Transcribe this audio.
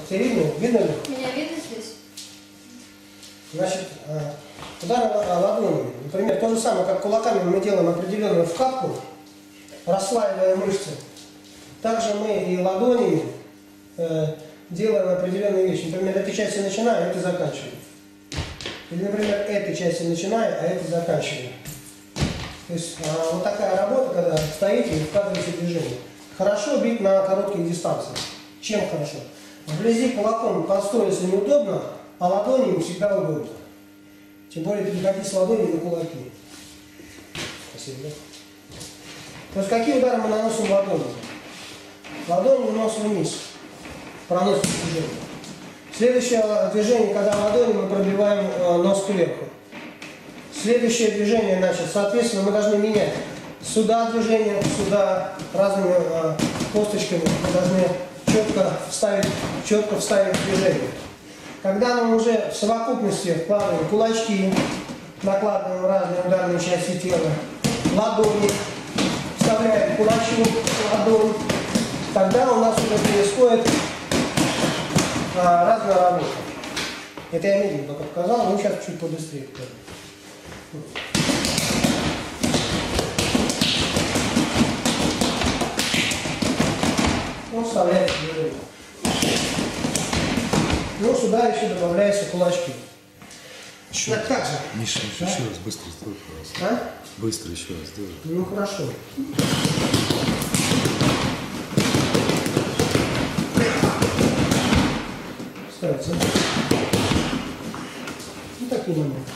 Тебе видно? Видно ли? Меня видно здесь? Значит, удар ладонями. Например, то же самое, как кулаками мы делаем определенную вкатку, расслаивая мышцы. Также мы и ладонями делаем определенные вещи. Например, этой части начинаем, этой заканчиваем. Или, например, этой части начинаем, а этой заканчиваем. То есть вот такая работа, когда стоите и вкладываете движение. Хорошо бить на коротких дистанциях. Чем хорошо? Вблизи кулаком подстроиться неудобно, а ладонями всегда удобно. Тем более переходить с ладони на кулаки. Спасибо. То есть какие удары мы наносим ладонями? Ладонь выносим вниз. Проносим движение. Следующее движение, когда ладони мы пробиваем нос кверху. Следующее движение, значит, соответственно, мы должны менять. Сюда движение, сюда разными косточками мы должны четко вставить движение. Когда мы уже в совокупности вкладываем кулачки, накладываем разные ударные части тела, ладони, вставляем кулачок, ладонь, тогда у нас уже происходит разная работа. Это я медленно только показал, но сейчас чуть побыстрее покажу. Он вставляет движение. Ну, сюда еще добавляются кулачки. Еще, так же. Миша, Да? еще раз быстро сделай, пожалуйста. Быстро еще раз сделай. Ну, хорошо. Ставится. Ну, такие моменты.